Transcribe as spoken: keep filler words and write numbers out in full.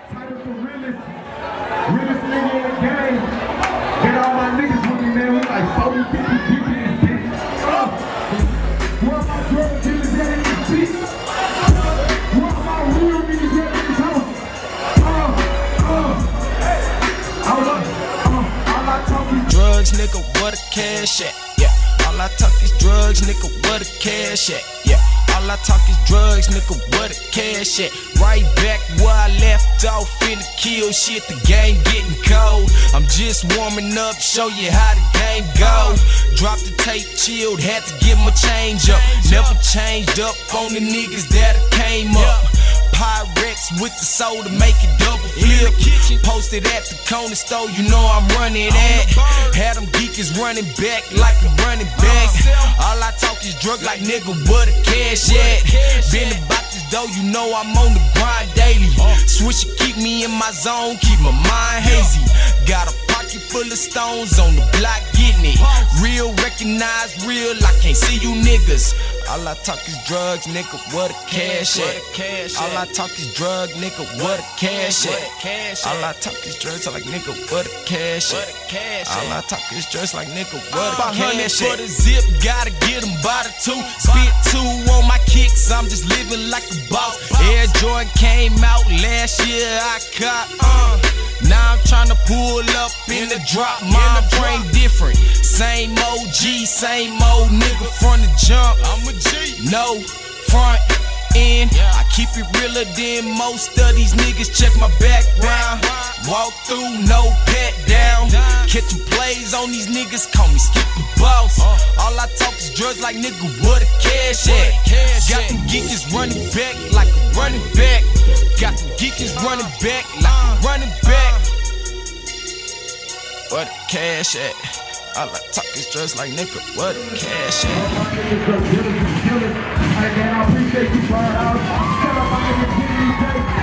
Title the realest, realest nigga in the game. Get all my niggas with me, man. We like forty, fifty people in this bitch. Uh, where my drug dealers at in this bitch? Where my real niggas at in this house? Uh, uh, all I, uh, all I talk is drugs, nigga, what a cash at, yeah. All I talk is drugs, nigga, what a cash at, yeah. All I talk is drugs, nigga, what a cash at. Right back where I left off in the kill shit, the game getting cold. I'm just warming up, show you how the game go. Drop the tape, chilled, had to get my change up. Never changed up on the niggas that came up. Pyrex with the soda, make it double flip. Posted at the corner store, you know I'm running that. Had them geekers running back like a running back. All I talk is drug like nigga, what a cash at. Been about this dough, you know I'm on the grind daily. Switch keep me in my zone, keep my mind hazy. Got a pocket full of stones on the block getting it. Real recognize real, I can't see you niggas. All I talk is drugs, nigga, what a cash at. All I talk is drug, nigga, what a cash at. All I talk is drugs, I'm like nigga, what a cash at. All I talk is drugs, like nigga, what a cash at. For the zip, gotta get them by the two. Spit two on my kicks, I'm just living like a boss. Air Jordan came out last year, I caught, uh. Now I'm tryna pull up in the drop, my brain different. Same O G, same old nigga from the jump. I'm a G. No front end, I keep it realer than most of these niggas. Check my background, walk through, no pat down. Catching plays on these niggas, call me Skip the Boss. All I talk is drugs like nigga, what a cash at. Got them geekers running back like a running back. Got them geekers running back like a running back. What a cash at. All I talk is drugs like nigga, what a cash at. Hey man, I appreciate you, Bird House. Shout out my nigga Kenny Day.